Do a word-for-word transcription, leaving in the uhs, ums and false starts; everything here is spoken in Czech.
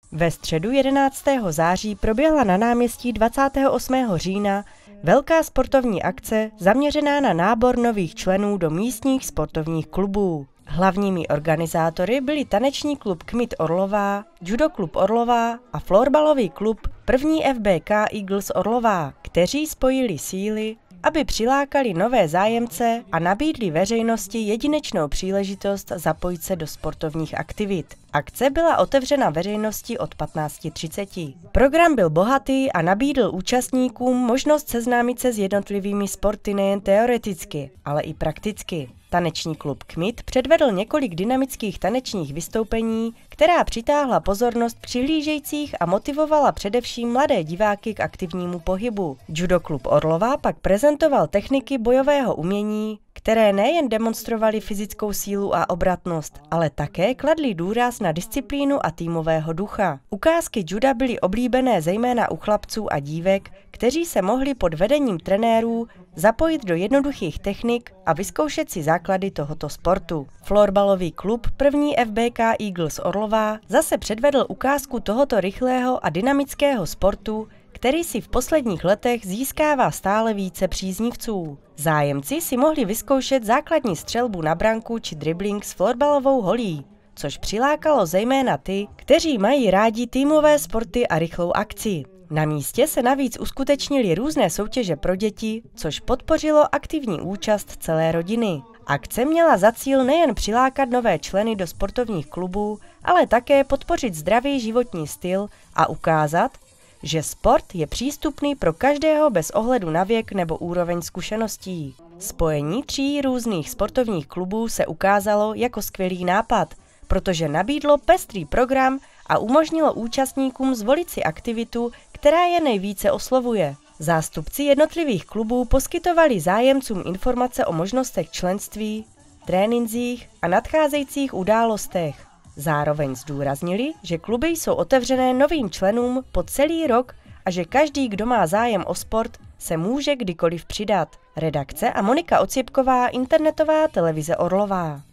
Ve středu jedenáctého září proběhla na náměstí dvacátého osmého října velká sportovní akce zaměřená na nábor nových členů do místních sportovních klubů. Hlavními organizátory byli taneční klub Kmit Orlová, judo klub Orlová a florbalový klub první F B K Eagles Orlová, kteří spojili síly, aby přilákali nové zájemce a nabídli veřejnosti jedinečnou příležitost zapojit se do sportovních aktivit. Akce byla otevřena veřejnosti od patnácti třiceti. Program byl bohatý a nabídl účastníkům možnost seznámit se s jednotlivými sporty nejen teoreticky, ale i prakticky. Taneční klub Kmit předvedl několik dynamických tanečních vystoupení, která přitáhla pozornost přihlížejících a motivovala především mladé diváky k aktivnímu pohybu. Judo klub Orlová pak prezentoval techniky bojového umění, které nejen demonstrovaly fyzickou sílu a obratnost, ale také kladly důraz na disciplínu a týmového ducha. Ukázky juda byly oblíbené zejména u chlapců a dívek, kteří se mohli pod vedením trenérů zapojit do jednoduchých technik a vyzkoušet si základy tohoto sportu. Florbalový klub první F B K Eagles Orlová zase předvedl ukázku tohoto rychlého a dynamického sportu, který si v posledních letech získává stále více příznivců. Zájemci si mohli vyzkoušet základní střelbu na branku či dribbling s florbalovou holí, což přilákalo zejména ty, kteří mají rádi týmové sporty a rychlou akci. Na místě se navíc uskutečnily různé soutěže pro děti, což podpořilo aktivní účast celé rodiny. Akce měla za cíl nejen přilákat nové členy do sportovních klubů, ale také podpořit zdravý životní styl a ukázat, že sport je přístupný pro každého bez ohledu na věk nebo úroveň zkušeností. Spojení tří různých sportovních klubů se ukázalo jako skvělý nápad, protože nabídlo pestrý program a umožnilo účastníkům zvolit si aktivitu, která je nejvíce oslovuje. Zástupci jednotlivých klubů poskytovali zájemcům informace o možnostech členství, trénincích a nadcházejících událostech. Zároveň zdůraznili, že kluby jsou otevřené novým členům po celý rok a že každý, kdo má zájem o sport, se může kdykoliv přidat. Redakce a Monika Ocěpková, internetová televize Orlová.